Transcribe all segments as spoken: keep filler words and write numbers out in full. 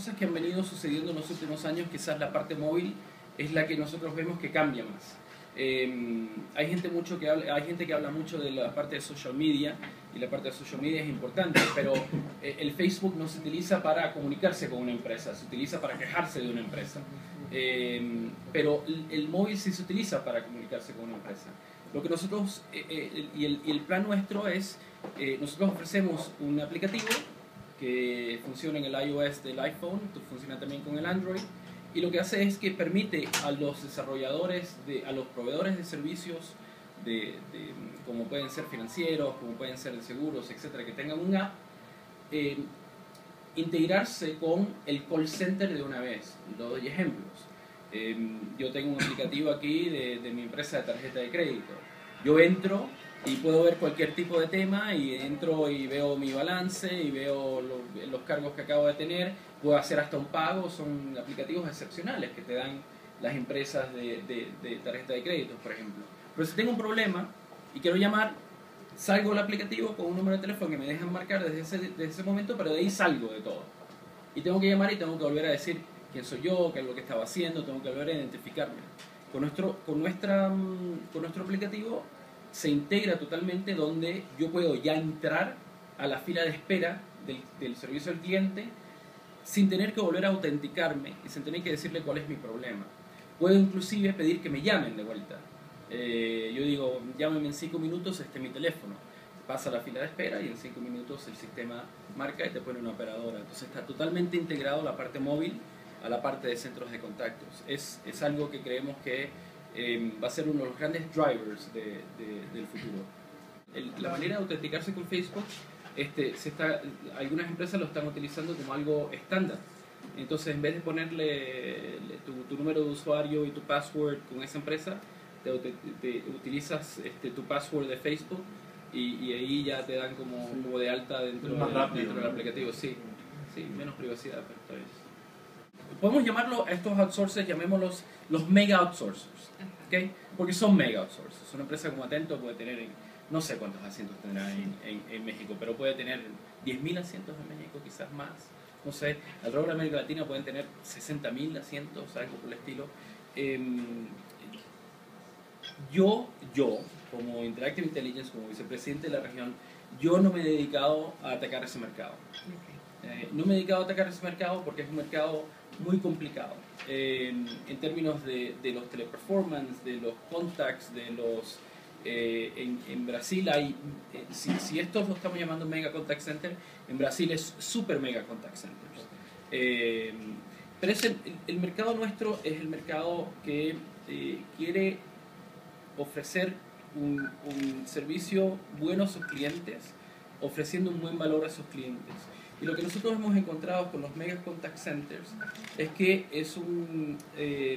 cosas que han venido sucediendo en los últimos años, quizás la parte móvil es la que nosotros vemos que cambia más. Eh, hay gente mucho que habla, hay gente que habla mucho de la parte de social media, y la parte de social media es importante, pero eh, el Facebook no se utiliza para comunicarse con una empresa, se utiliza para quejarse de una empresa. Eh, pero el, el móvil sí se utiliza para comunicarse con una empresa. Lo que nosotros, eh, eh, y, el, y el plan nuestro es, eh, nosotros ofrecemos un aplicativo que funciona en el iOS del iPhone, funciona también con el Android, y lo que hace es que permite a los desarrolladores, de, a los proveedores de servicios, de, de, como pueden ser financieros, como pueden ser de seguros, etcétera, que tengan una app, eh, integrarse con el call center de una vez. Lo doy ejemplos. Eh, yo tengo un aplicativo aquí de, de mi empresa de tarjeta de crédito. Yo entro y puedo ver cualquier tipo de tema, y entro y veo mi balance y veo lo, los cargos que acabo de tener, puedo hacer hasta un pago. Son aplicativos excepcionales que te dan las empresas de, de, de tarjeta de crédito, por ejemplo. Pero si tengo un problema y quiero llamar, salgo del aplicativo con un número de teléfono que me dejan marcar desde ese, desde ese momento, pero de ahí salgo de todo. Y tengo que llamar y tengo que volver a decir quién soy yo, qué es lo que estaba haciendo, tengo que volver a identificarme. Con nuestro, con nuestra, con nuestro aplicativo se integra totalmente, donde yo puedo ya entrar a la fila de espera del, del servicio al cliente sin tener que volver a autenticarme y sin tener que decirle cuál es mi problema. Puedo inclusive pedir que me llamen de vuelta. Eh, yo digo, llámame en cinco minutos, este es mi teléfono. Pasa la fila de espera y en cinco minutos el sistema marca y te pone una operadora. Entonces está totalmente integrado la parte móvil a la parte de centros de contactos. Es, es algo que creemos que eh, va a ser uno de los grandes drivers de, de, del futuro. El, la manera de autenticarse con Facebook, este, se está, algunas empresas lo están utilizando como algo estándar. Entonces, en vez de ponerle tu, tu número de usuario y tu password con esa empresa, te, te, te utilizas este, tu password de Facebook, y, y ahí ya te dan como, sí, como de alta dentro, más de, rápido, dentro del ¿no? aplicativo. Sí, sí, menos privacidad, pero está bien. Podemos llamarlo a estos outsourcers, llamémoslos los mega outsourcers, ¿okay? Porque son mega outsourcers. Una empresa como Atento puede tener, no sé cuántos asientos tendrá en, en, en México, pero puede tener diez mil asientos en México, quizás más. No sé, alrededor de América Latina pueden tener sesenta mil asientos, algo por el estilo. Eh, yo, yo, como Interactive Intelligence, como vicepresidente de la región, yo no me he dedicado a atacar ese mercado. Eh, no me he dedicado a atacar ese mercado porque es un mercado muy complicado. Eh, en términos de, de los teleperformance, de los contacts, de los... Eh, en, en Brasil hay, eh, si, si estos lo estamos llamando mega contact center, en Brasil es super mega contact centers. Eh, pero es el, el mercado nuestro es el mercado que eh, quiere ofrecer un, un servicio bueno a sus clientes, ofreciendo un buen valor a sus clientes. Y lo que nosotros hemos encontrado con los mega contact centers es que es un... Eh,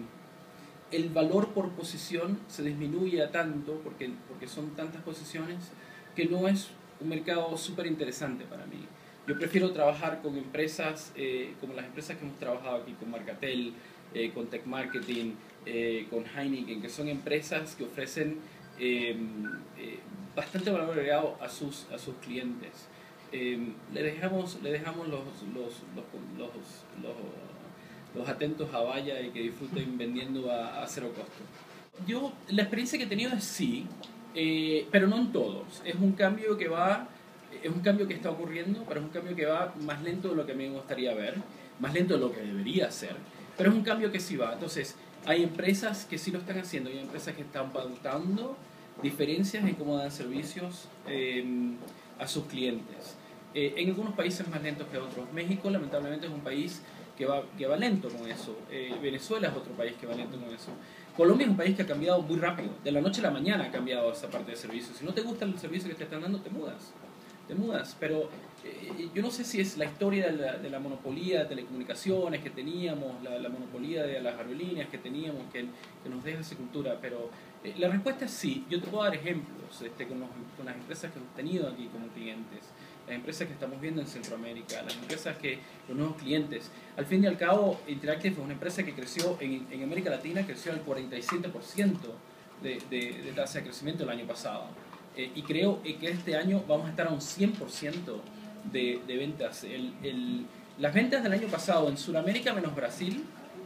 el valor por posición se disminuye a tanto, porque, porque son tantas posiciones, que no es un mercado súper interesante para mí. Yo prefiero trabajar con empresas eh, como las empresas que hemos trabajado aquí, con Marcatel, eh, con Tech Marketing, eh, con Heineken, que son empresas que ofrecen eh, eh, bastante valor agregado a sus, a sus clientes. Eh, le dejamos, le dejamos los, los, los, los, los los atentos a vaya y que disfruten vendiendo a, a cero costo. Yo, la experiencia que he tenido es sí, eh, pero no en todos. Es un cambio que va, es un cambio que está ocurriendo, pero es un cambio que va más lento de lo que a mí me gustaría ver, más lento de lo que debería ser, pero es un cambio que sí va. Entonces, hay empresas que sí lo están haciendo, y hay empresas que están pautando diferencias en cómo dan servicios eh, a sus clientes. Eh, en algunos países más lentos que otros. México, lamentablemente, es un país que va, que va lento con eso. Eh, Venezuela es otro país que va lento con eso. Colombia es un país que ha cambiado muy rápido. De la noche a la mañana ha cambiado esa parte de servicios. Si no te gusta el servicio que te están dando, te mudas. Te mudas. Pero eh, yo no sé si es la historia de la, de la monopolio de telecomunicaciones que teníamos, la, la monopolio de las aerolíneas que teníamos, que, que nos deja esa cultura. Pero eh, la respuesta es sí. Yo te puedo dar ejemplos este, con, los, con las empresas que hemos tenido aquí como clientes, las empresas que estamos viendo en Centroamérica, las empresas que, los nuevos clientes. Al fin y al cabo, Interactive es una empresa que creció en, en América Latina, creció al cuarenta y siete por ciento de, de, de tasa de crecimiento el año pasado. Eh, y creo que este año vamos a estar a un cien por ciento de, de ventas. El, el, Las ventas del año pasado en Sudamérica menos Brasil,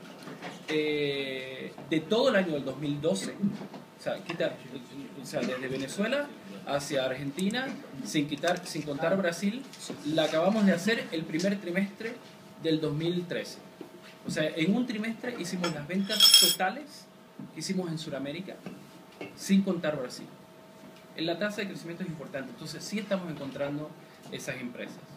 eh, de todo el año del dos mil doce, o sea, quita, o sea, desde Venezuela hacia Argentina, sin, quitar, sin contar Brasil, la acabamos de hacer el primer trimestre del dos mil trece. O sea, en un trimestre hicimos las ventas totales que hicimos en Sudamérica, sin contar Brasil. La tasa de crecimiento es importante, entonces sí estamos encontrando esas empresas.